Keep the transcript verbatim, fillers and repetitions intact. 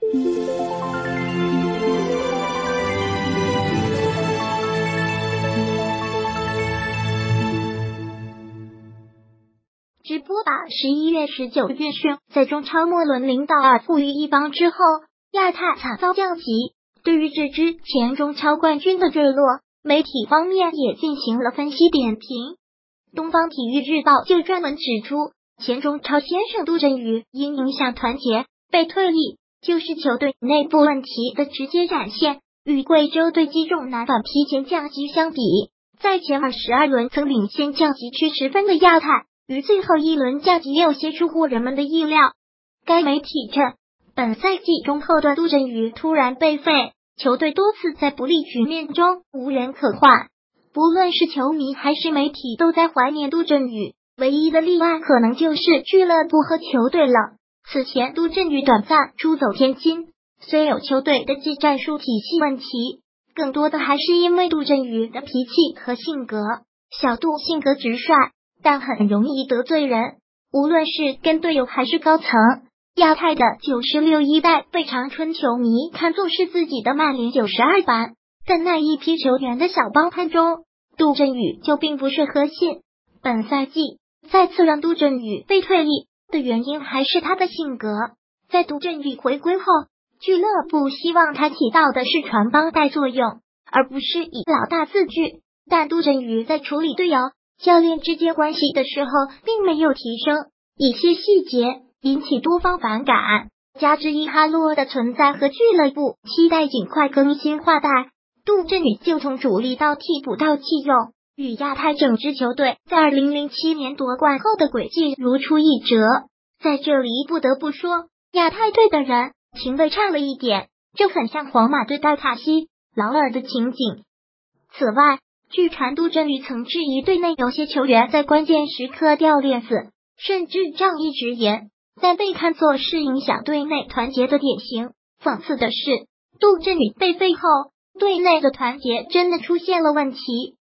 直播吧，十一月十九日讯，在中超末轮林道尔负于一方之后，亚太惨遭降级。对于这支前中超冠军的坠落，媒体方面也进行了分析点评。东方体育日报就专门指出，前中超先生杜振宇因影响团结被退役，就是球队内部问题的直接展现。与贵州队击中难反提前降级相比，在前二十二轮曾领先降级区十分的亚太，于最后一轮降级有些出乎人们的意料。该媒体称，本赛季中后段杜振宇突然被废，球队多次在不利局面中无人可换，不论是球迷还是媒体都在怀念杜振宇，唯一的例外可能就是俱乐部和球队了。此前杜振宇短暂出走天津，虽有球队的技战术体系问题，更多的还是因为杜振宇的脾气和性格。小杜性格直率，但很容易得罪人，无论是跟队友还是高层。亚太的九十六一代被长春球迷看作是自己的曼联九十二班，在那一批球员的小帮派中，杜振宇就并不是核心。本赛季再次让杜振宇被退役的原因还是他的性格。在杜振宇回归后，俱乐部希望他起到的是传帮带作用，而不是以老大自居。但杜振宇在处理队友、教练之间关系的时候并没有提升，一些细节引起多方反感，加之伊哈洛的存在和俱乐部期待尽快更新换代，杜振宇就从主力到替补到弃用，与亚太整支球队在二零零七年夺冠后的轨迹如出一辙。在这里不得不说，亚太队的人情味差了一点，就很像皇马对待塔西、劳尔的情景。此外，据传杜振宇曾质疑队内有些球员在关键时刻掉链子，甚至仗义直言，但被看作是影响队内团结的典型。讽刺的是，杜振宇被废后，队内的团结真的出现了问题。